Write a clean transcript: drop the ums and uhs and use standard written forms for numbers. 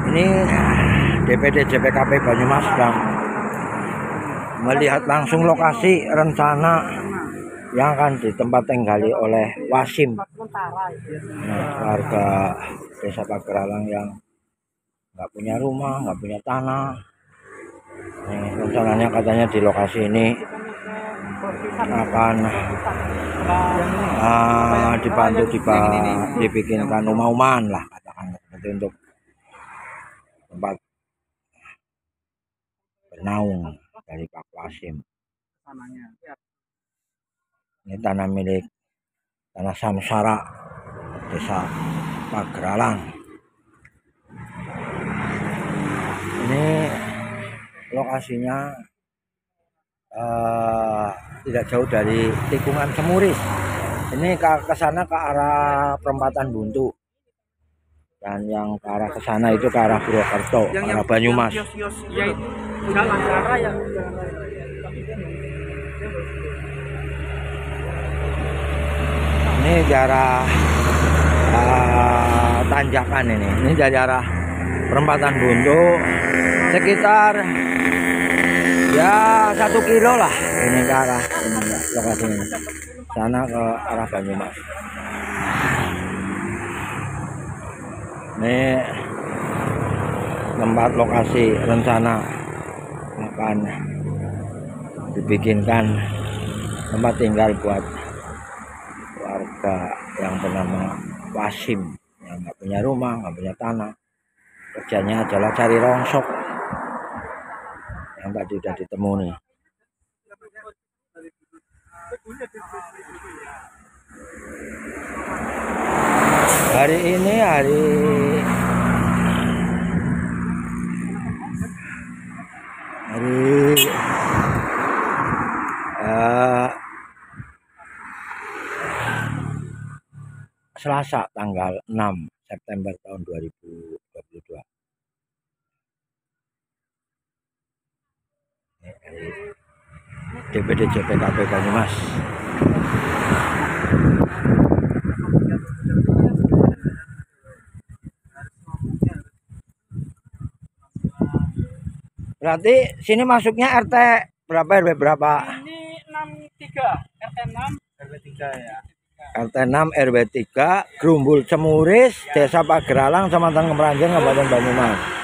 Ini DPD JPKP Banyumas sedang melihat langsung lokasi rencana yang akan ditempati tinggali oleh Wasim, warga Desa Pageralang yang nggak punya rumah, nggak punya tanah. Rencananya katanya di lokasi ini akan dibantu dibikinkan rumah-rumahan lah, katakan seperti untuk tempat bernaung dari Pak Wasim. Ini tanah milik tanah Samsara Desa Pageralang. Ini lokasinya tidak jauh dari tikungan Semuris. Ini ke sana ke arah perempatan Buntu, dan yang ke arah ke sana itu ke arah Purwokerto, ke arah Banyumas. Ini di arah tanjakan ini dari arah perempatan Buntu sekitar ya 1 kilo lah ini ke arah ini, lokasi ini sana ke arah Banyumas. Ini tempat lokasi rencana akan dibikinkan tempat tinggal buat warga yang bernama Wasim yang nggak punya rumah, nggak punya tanah. Kerjanya adalah cari rongsok yang tadi sudah ditemu nih. Hari ini hari Selasa tanggal 6 September tahun 2022. DPD JPKP Banyumas. Berarti sini masuknya RT berapa, RW berapa? Ini 63, RT 6, RW 3 ya. RT 6 RW 3, Grumbul Semuris, Desa Pageralang, Kecamatan Kemeranjang, Kabupaten Banyumas.